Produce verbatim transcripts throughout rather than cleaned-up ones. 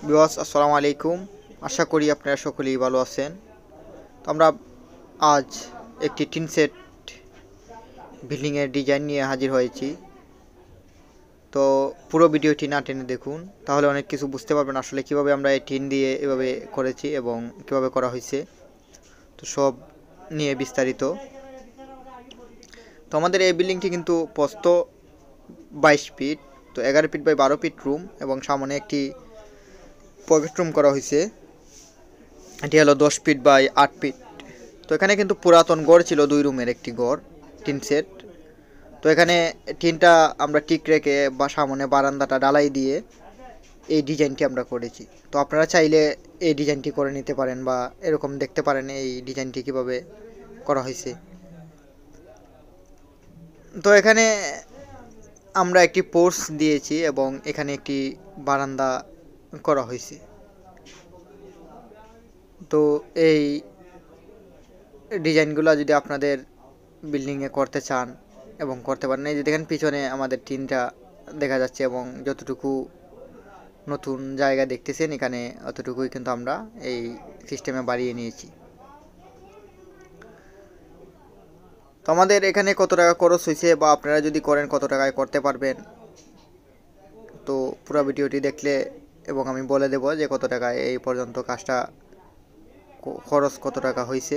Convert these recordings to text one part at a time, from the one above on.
Viewers আসসালামু আলাইকুম। আশা করি আপনারা সকলেই ভালো আছেন। তো আমরা আজ একটি টিন সেট বিল্ডিংয়ের ডিজাইন নিয়ে হাজির হয়েছি। তো পুরো ভিডিওটি না টেনে দেখুন, তাহলে অনেক কিছু বুঝতে পারবেন আসলে কিভাবে আমরা এই টিন দিয়ে এভাবে করেছি এবং কিভাবে করা হয়েছে। তো সব নিয়ে বিস্তারিত। তো আমাদের এই বিল্ডিংটি কিন্তু প্রস্থ বাইশ ফিট, তো এগারো ফিট বাই বারো ফিট রুম এবং সামনে একটি পকেট রুম করা হয়েছে। এটি হলো দশ ফিট বাই আট ফিট। তো এখানে কিন্তু পুরাতন গড় ছিল, দুই রুমের একটি গড় টিন সেট। তো এখানে টিনটা আমরা ঠিক রেখে বা সামনে বারান্দাটা ডালাই দিয়ে এই ডিজাইনটি আমরা করেছি। তো আপনারা চাইলে এই ডিজাইনটি করে নিতে পারেন বা এরকম দেখতে পারেন এই ডিজাইনটি কীভাবে করা হয়েছে। তো এখানে আমরা একটি পোর্চ দিয়েছি এবং এখানে একটি বারান্দা করা হয়েছে। তো এই ডিজাইনগুলো যদি আপনাদের বিল্ডিংয়ে করতে চান এবং করতে পারেন, এই যে দেখেন পিছনে আমাদের টিনটা দেখা যাচ্ছে এবং যতটুকু নতুন জায়গা দেখতেছেন এখানে অতটুকুই কিন্তু আমরা এই সিস্টেমে বাড়িয়ে নিয়েছি। তো আমাদের এখানে কত টাকা খরচ হয়েছে বা আপনারা যদি করেন কত টাকায় করতে পারবেন, তো পুরো ভিডিওটি দেখলে এবং আমি বলে দেব যে কত টাকায় এই পর্যন্ত কাজটা খরচ কত টাকা হয়েছে।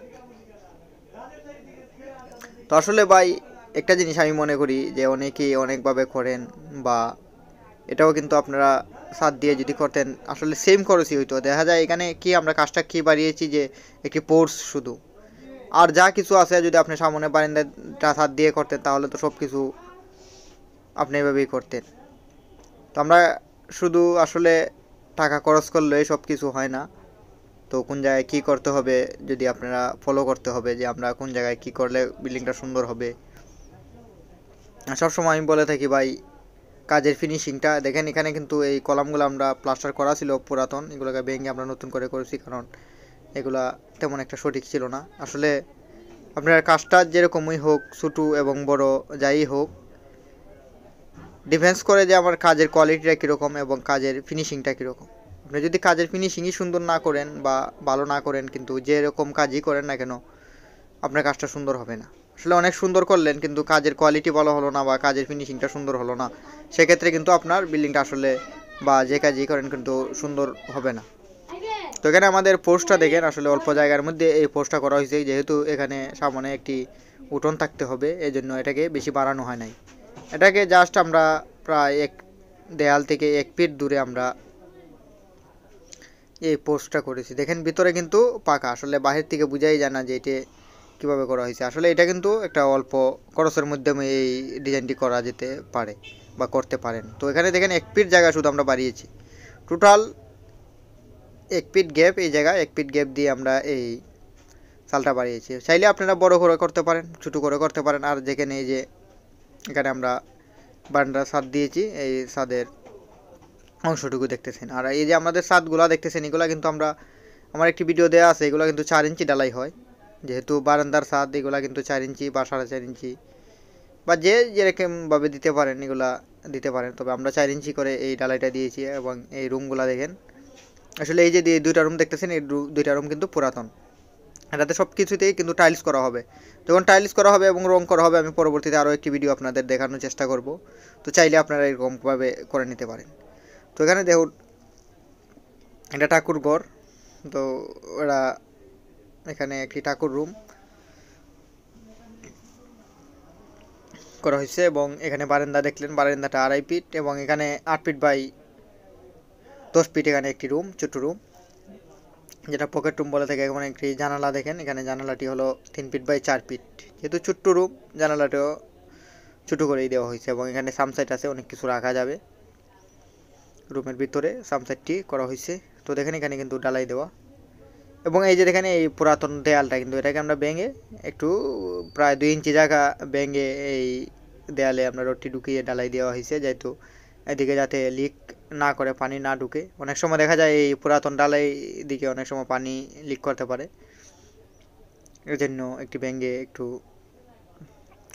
তো আসলে ভাই একটা জিনিস আমি মনে করি যে অনেকেই অনেকভাবে করেন, বা এটাও কিন্তু আপনারা সাত দিয়ে যদি করতেন আসলে সেম খরচই হইতো। দেখা যায় এখানে কি আমরা কাজটা কি বাড়িয়েছি যে একটি পোর্স শুধু, আর যা কিছু আছে যদি আপনি সামনে বারান্দাটা সাত দিয়ে করতেন তাহলে তো সব কিছু আপনি এভাবেই করতেন। তো আমরা শুধু আসলে টাকা খরচ করলে সব কিছু হয় না। তো কোন জায়গায় কী করতে হবে যদি আপনারা ফলো করতে হবে যে আমরা কোন জায়গায় কী করলে বিল্ডিংটা সুন্দর হবে। সবসময় আমি বলে থাকি ভাই কাজের ফিনিশিংটা দেখেন। এখানে কিন্তু এই কলামগুলো আমরা প্লাস্টার করা ছিল পুরাতন, এগুলোকে ভেঙে আমরা নতুন করে করেছি, কারণ এগুলা তেমন একটা সঠিক ছিল না। আসলে আপনার কাজটা যেরকমই হোক, ছোটো এবং বড় যাই হোক, ডিফেন্স করে যে আমার কাজের কোয়ালিটিটা কীরকম এবং কাজের ফিনিশিংটা কীরকম। আপনি যদি কাজের ফিনিশিংই সুন্দর না করেন বা ভালো না করেন, কিন্তু যেরকম কাজই করেন না কেন আপনার কাজটা সুন্দর হবে না। আসলে অনেক সুন্দর করলেন কিন্তু কাজের কোয়ালিটি ভালো হলো না বা কাজের ফিনিশিংটা সুন্দর হলো না, সেক্ষেত্রে কিন্তু আপনার বিল্ডিংটা আসলে বা যে কাজই করেন কিন্তু সুন্দর হবে না। তো এখানে আমাদের পোস্টটা দেখেন, আসলে অল্প জায়গার মধ্যে এই পোস্টটা করা হয়েছে, যেহেতু এখানে সামনে একটি উঠোন থাকতে হবে এই জন্য এটাকে বেশি বাড়ানো হয় নাই। এটাকে জাস্ট আমরা প্রায় এক দেয়াল থেকে এক ফিট দূরে আমরা এই পোস্টটা করেছি। দেখেন ভিতরে কিন্তু পাকা, আসলে বাহির থেকে বোঝাই যায় না যে এটা কীভাবে করা হয়েছে। আসলে এটা কিন্তু একটা অল্প খরচের মাধ্যমে এই ডিজাইনটি করা যেতে পারে বা করতে পারেন। তো এখানে দেখেন এক ফিট জায়গা শুধু আমরা বাড়িয়েছি, টোটাল এক ফিট গ্যাপ, এই জায়গায় এক ফিট গ্যাপ দিয়ে আমরা এই সালটা বাড়িয়েছি। চাইলে আপনারা বড় করে করতে পারেন, ছোটো করে করতে পারেন। আর যেখানে এই যে এখানে আমরা বারান্দার ছাদ দিয়েছি, এই ছাদের অংশটুকু দেখতেছেন। আর এই যে আমাদের ছাদগুলো দেখতেছেন, এগুলো কিন্তু আমরা আমার একটি ভিডিও দেওয়া আছে, এগুলো কিন্তু চার ইঞ্চি ডালাই হয়। যেহেতু বারান্দার ছাদ, এগুলো কিন্তু চার ইঞ্চি বা সাড়ে চার ইঞ্চি বা যে যেরকমভাবে দিতে পারেন এগুলা দিতে পারেন। তবে আমরা চার ইঞ্চি করে এই ডালাইটা দিয়েছি। এবং এই রুমগুলো দেখেন, আসলে এই যে দুইটা রুম দেখতেছেন, এই দুইটা রুম কিন্তু পুরাতন। এটাতে সব কিছুতেই কিন্তু টাইলস করা হবে। যখন টাইলস করা হবে এবং রং করা হবে, আমি পরবর্তীতে আরও একটি ভিডিও আপনাদের দেখানোর চেষ্টা করব। তো চাইলে আপনারা এরকমভাবে করে নিতে পারেন। তো এখানে দেখুন এটা ঠাকুর ঘর। তো ওরা এখানে একটি ঠাকুর রুম করা হয়েছে এবং এখানে বারান্দা দেখলেন, বারান্দাটা আড়াই ফিট এবং এখানে আট ফিট বাই দশ ফিট এখানে একটি রুম, ছোট রুম যেটা পকেট রুম বলে থাকে। এখানে একটি জানালা দেখেন, এখানে জানালাটি হলো তিন ফিট বাই চার ফিট, যেহেতু ছোট্ট রুম জানালাটাও ছোটো করেই দেওয়া হয়েছে। এবং এখানে সামসাইড আছে, অনেক কিছু রাখা যাবে রুমের ভিতরে, সামসাইডটি করা হয়েছে। তো দেখেন এখানে কিন্তু ডালাই দেওয়া এবং এই যে দেখেন এই পুরাতন দেয়ালটা কিন্তু এটাকে আমরা ভেঙে একটু প্রায় দুই ইঞ্চি জায়গা ভেঙে এই দেয়ালে আমরা রডটি ঢুকিয়ে ডালাই দেওয়া হয়েছে, যেহেতু এদিকে যাতে লিক না করে, পানি না ঢুকে। অনেক সময় দেখা যায় এই পুরাতন ডালাই দিকে অনেক সময় পানি লিক করতে পারে, এর জন্য একটি ভেঙে একটু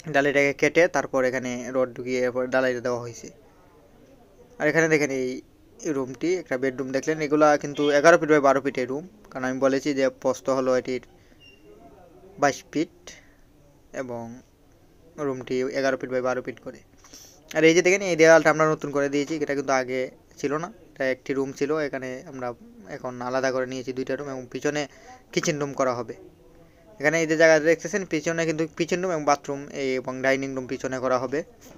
ডালাইটাকে কেটে তারপর এখানে রড ঢুকিয়ে এরপর ডালাইটা দেওয়া হয়েছে। আর এখানে দেখেন এই এই রুমটি একটা বেডরুম দেখলেন, এগুলা কিন্তু এগারো ফিট বাই বারো ফিটের রুম, কারণ আমি বলেছি যে প্রস্থ হলো এটির বাইশ ফিট এবং রুমটি এগারো ফিট বাই বারো ফিট করে। আর এই যে দেখেন এই দেওয়ালটা আমরা নতুন করে দিয়েছি, এটা কিন্তু আগে ছিল না, এটা একটি রুম ছিল, এখানে আমরা এখন আলাদা করে নিয়েছি দুইটা রুম এবং পিছনে কিচেন রুম করা হবে। এখানে এই যে জায়গা দেখতেছেন পিছনে কিন্তু কিচেন রুম এবং বাথরুম এবং ডাইনিং রুম পিছনে করা হবে।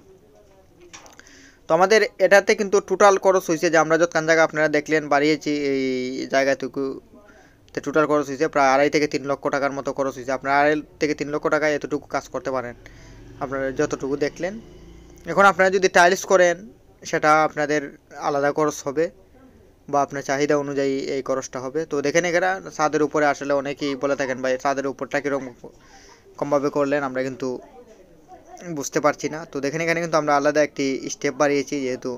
তো আমাদের এটাতে কিন্তু টোটাল খরচ হয়েছে যে আমরা যতখান জায়গা আপনারা দেখলেন বাড়িয়েছি এই জায়গাটুকু, তো টোটাল খরচ হয়েছে প্রায় আড়াই থেকে তিন লক্ষ টাকার মতো খরচ হয়েছে। আপনারা আড়াই থেকে তিন লক্ষ টাকায় এতটুকু কাজ করতে পারেন আপনারা যতটুকু দেখলেন। এখন আপনারা যদি টাইলস করেন সেটা আপনাদের আলাদা খরচ হবে বা আপনার চাহিদা অনুযায়ী এই খরচটা হবে। তো দেখেন এখানে ছাদের উপরে আসলে অনেকেই বলে থাকেন ভাই ছাদের উপরটা কীরকম কমভাবে করলেন, আমরা কিন্তু বুঝতে পারছি না। তো দেখেন এখানে কিন্তু আমরা আলাদা একটি স্টেপ বাড়িয়েছি, যেহেতু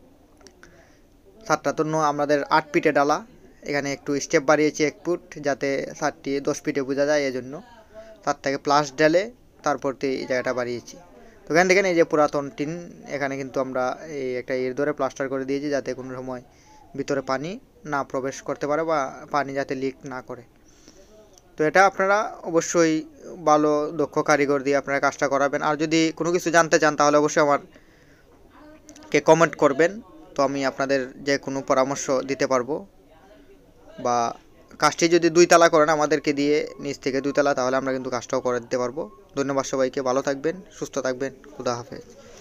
ছাদটা তো আমাদের আট ফিটে ডালা, এখানে একটু স্টেপ বাড়িয়েছি এক ফুট যাতে ছাদটি দশ ফিটে বোঝা যায়, এই জন্য তার থেকে প্লাস ডালে তারপর এই জায়গাটা বাড়িয়েছি। তো এখানে দেখেন এই যে পুরাতন টিন, এখানে কিন্তু আমরা এই একটা এর ধরে প্লাস্টার করে দিয়েছি যাতে কোনো সময় ভিতরে পানি না প্রবেশ করতে পারে বা পানি যাতে লিক না করে। তো এটা আপনারা অবশ্যই ভালো দক্ষ কারিগর দিয়ে আপনারা কাজটা করাবেন। আর যদি কোনো কিছু জানতে চান তাহলে অবশ্যই আমারকে কমেন্ট করবেন, তো আমি আপনাদের যে কোনো পরামর্শ দিতে পারবো। বা কাজটি যদি দুই তালা করেন আমাদেরকে দিয়ে নিচ থেকে দুই তালা, তাহলে আমরা কিন্তু কাজটাও করে দিতে পারবো। ধন্যবাদ সবাইকে, ভালো থাকবেন, সুস্থ থাকবেন, খুদা হাফেজ।